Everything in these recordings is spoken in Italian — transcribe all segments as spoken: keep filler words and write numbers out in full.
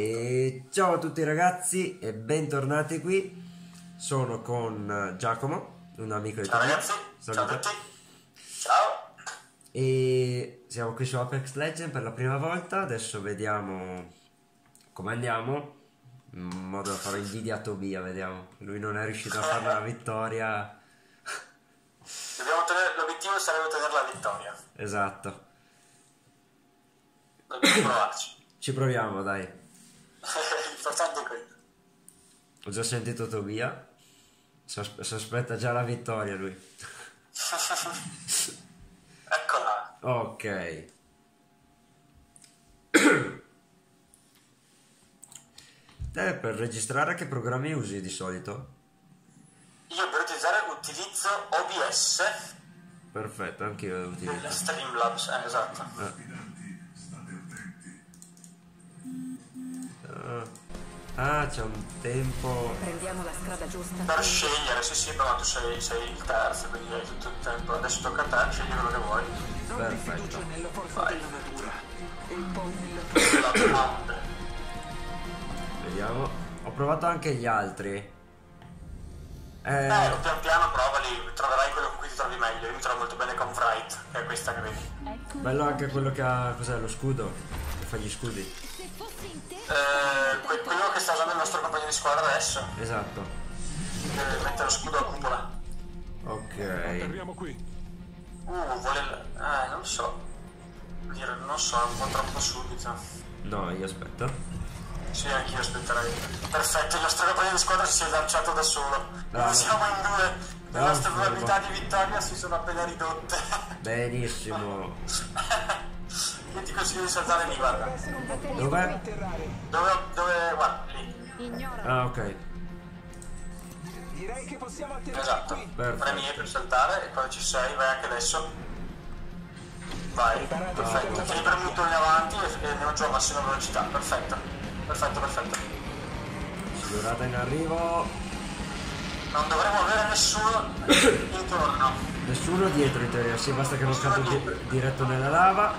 E ciao a tutti ragazzi e bentornati qui. Sono con Giacomo, un amico di Ciao te. ragazzi, ciao a tutti. Ciao. E siamo qui su Apex Legends per la prima volta. Adesso vediamo come andiamo, in modo da fare invidia a Tobia. Vediamo, lui non è riuscito a fare la vittoria. Dobbiamo tenere, l'obiettivo sarebbe ottenere la vittoria. Esatto. Dobbiamo provarci. Ci proviamo, dai. L'importante è quello. Ho già sentito Tobia. Si aspe- si aspetta già la vittoria lui. Eccola. Ok. Te per registrare che programmi usi di solito? Io per utilizzare utilizzo O B S. Perfetto, anch'io lo utilizzo. Del Streamlabs, eh, esatto. Eh. Ah, c'è un tempo. Prendiamo la strada giusta. Per scegliere, sì sì, però tu sei, sei il terzo, quindi hai tutto il tempo. Adesso tocca a te, scegli quello che vuoi. Perfetto. nella forza Vai. della natura e poi nella La domanda. Vediamo. Ho provato anche gli altri. Eh, Eh, pian piano provali, troverai quello con cui ti trovi meglio. Io mi trovo molto bene con Fright, che è questa che vedi. bello anche quello che ha. Cos'è? Lo scudo? Che fa gli scudi. Eh, que- quello che sta usando il nostro compagno di squadra adesso. Esatto. Eh, mette lo scudo a cupola. Ok. atterriamo qui. Uh, vuole... il- Eh, non so. Dire, non so, è un po' troppo subito. No, io aspetto. Sì, anch'io aspetterei. Perfetto, il nostro compagno di squadra si è lanciato da solo. Bravo. Noi siamo in due. Le Bravo, nostre furbo. probabilità di vittoria si sono appena ridotte. Benissimo. Io ti consiglio di saltare lì, guarda. Dov'è? Dove... dove... guarda, lì. Ignora. Ah, ok. Direi che possiamo atterrare Esatto. qui. Perfetto. Premi E per saltare e quando ci sei vai anche adesso. Vai, perfetto. Tieni premuto in avanti e andiamo giù a massima velocità. Perfetto. Perfetto, perfetto. Durata in arrivo. Non dovremmo avere nessuno intorno. Nessuno dietro in teoria, sì, basta che non cado di- diretto nella lava.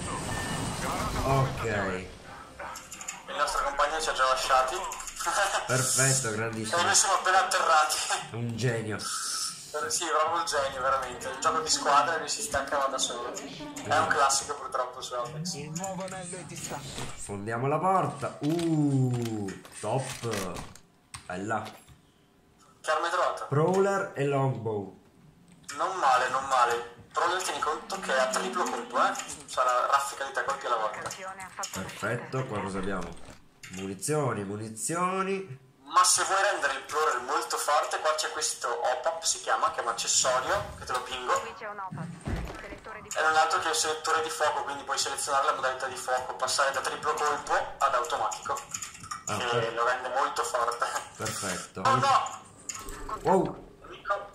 Ok. Il nostro compagno ci ha già lasciati. Perfetto, E grandissimo. noi siamo appena atterrati. Un genio. Sì, proprio il genio, veramente. Il gioco di squadra e lui si staccava da solo. È un classico purtroppo su Apex. Il nuovo anello è distante. Fondiamo la porta. Uh, top. Bella. Che arma hai trovato? Prowler e longbow. Non male, non male. Però nel tieni conto che è a triplo colpo, eh. Sarà raffica di tre colpi alla volta. Perfetto, qua cosa abbiamo? Munizioni, munizioni. Ma se vuoi rendere il Plorer molto forte, qua c'è questo O P A P, si chiama, che è un accessorio, che te lo pingo. Qui c'è un O P A P. Selettore di E non è altro che il selettore di fuoco, quindi puoi selezionare la modalità di fuoco, passare da triplo colpo ad automatico, Ah, che per- lo rende molto forte. Perfetto. Oh no! Wow. Amico.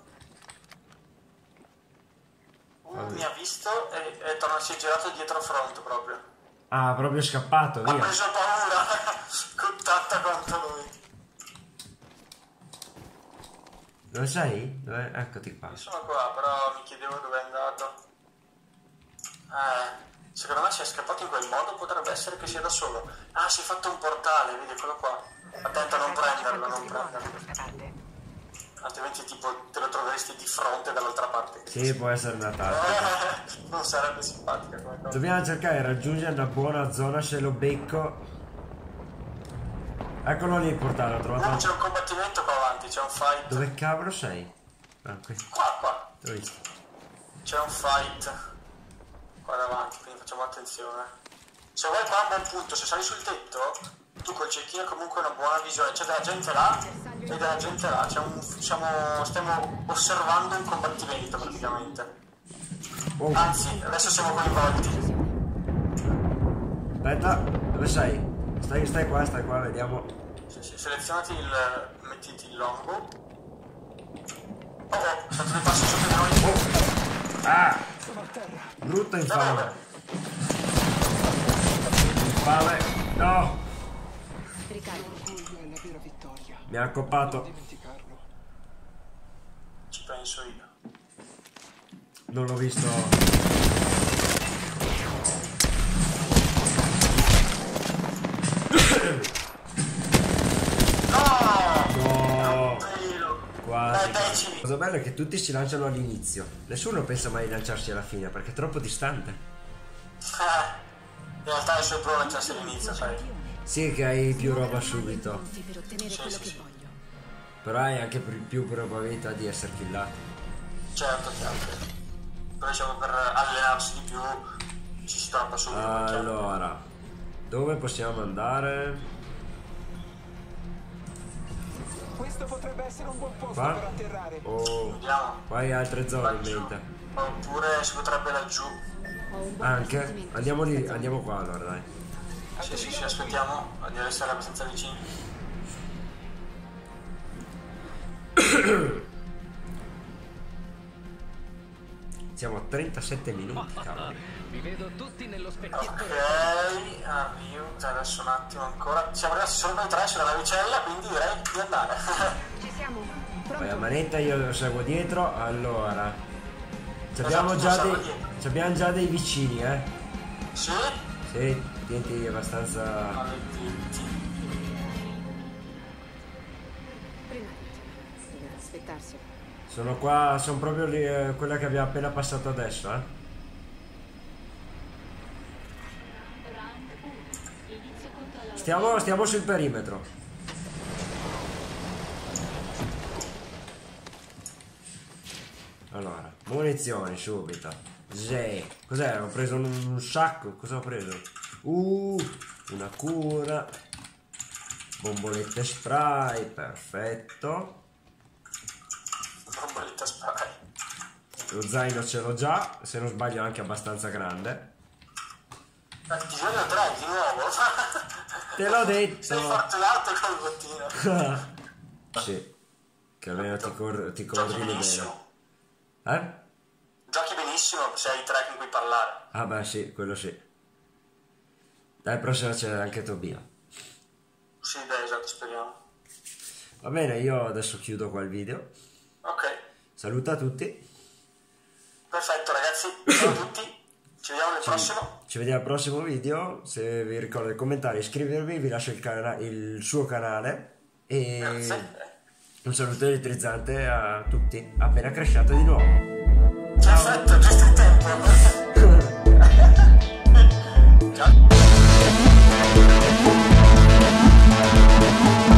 Uh, mi ha visto e, e torna, si è girato dietro front proprio. Ah, proprio scappato, Ha via. preso paura, con tanta quanto lui. Dove sei? Dove? Eccoti qua. Io sono qua, però mi chiedevo dove è andato. Eh, secondo me si è scappato in quel modo, potrebbe essere che sia da solo. Ah, si è fatto un portale, vedi, eccolo qua. Attento a non prenderlo, non prenderlo. Altrimenti tipo te lo troveresti di fronte dall'altra parte. Sì, può essere una tattica. Eh, non sarebbe simpatica come cosa. Dobbiamo cercare di raggiungere una buona zona, se lo becco. Eccolo lì il portale, ho Uh, trovato. c'è un combattimento qua avanti, c'è un fight. Dove cavolo sei? Ah, qui. Qua, qua. T'ho visto. C'è un fight qua davanti, quindi facciamo attenzione. Se vuoi qua è un buon punto, se sali sul tetto, tu col cecchino comunque hai una buona visione. C'è della gente là e della gente là. C'è un, siamo, stiamo osservando un combattimento praticamente. Oh, Anzi, adesso siamo coinvolti. aspetta, dove sei? Stai, stai qua, stai qua, vediamo. Se, se, selezionati il... mettiti il longo. Oh, oh, stato dei passi sotto di noi. Ah! Sono a terra. Brutto Da infame. dove? Infame. No! ricarico. L'orgoglio è la vera vittoria. Mi ha Non accoppato. dimenticarlo. Ci penso io. Non l'ho visto. quasi. Dai, dai, ci- La cosa bella è che tutti si lanciano all'inizio. Nessuno pensa mai di lanciarsi alla fine perché è troppo distante. Eh, in realtà il suo pro lanciarsi all'inizio, sai. Sì che hai più roba subito, Per ottenere Sì, quello sì, che sì. voglio. però hai anche più più probabilità di essere killato. Certo, chiaro. Però diciamo per allenarsi di più ci si trappa subito. perché- Allora, dove possiamo andare? Questo potrebbe essere un buon posto Qua? per atterrare. O Vediamo. qua hai altre zone in Laggiù. mente? Oppure si potrebbe laggiù. Ho un buon Anche? pressentimento. Andiamo lì, andiamo qua allora dai. Sì, sì, sì, aspettiamo di essere abbastanza vicini. Siamo a trentasette minuti, cavolo. Vi vedo tutti nello specchietto. Ok, avvio. Cioè, adesso un attimo ancora. Siamo rimasti solo noi tre sulla navicella, quindi direi di andare. Ci siamo. Vai a Pronto? manetta, io lo seguo dietro, allora. Ci abbiamo, Esatto, già siamo dei, dietro. ci abbiamo già dei vicini, eh. Sì? Sì, tienti abbastanza. Maledetti. Prima deve aspettarsi. Sono qua, sono proprio lì, eh, quella che abbiamo appena passato adesso, eh. Stiamo, stiamo sul perimetro. Allora, munizioni subito. Sì. Cos'è? Ho preso un, un sacco. Cosa ho preso? Uh, una cura. Bombolette spray, perfetto. Bomboletta spray. Lo zaino ce l'ho già, se non sbaglio anche abbastanza grande. Eh, ti voglio tre di nuovo. Te l'ho detto. Sei fortunato col bottino. Sì, che almeno ti, cor- ti Giochi coordini bene. benissimo. Eh? Giochi benissimo se hai tre con cui parlare. Ah beh sì, quello sì. Dai, prossima c'è anche Tobia. Sì, dai, esatto, speriamo. Va bene, io adesso chiudo qua il video. Ok, Saluta tutti. perfetto ragazzi, ciao a tutti. Ci vediamo nel prossimo. Ci vediamo al prossimo video. Se vi ricordo di commentare, iscrivervi, vi lascio il, cana- il suo canale. E Grazie. un saluto elettrizzante a tutti. Appena cresciato di nuovo. Perfetto, giusto in tempo. Ciao.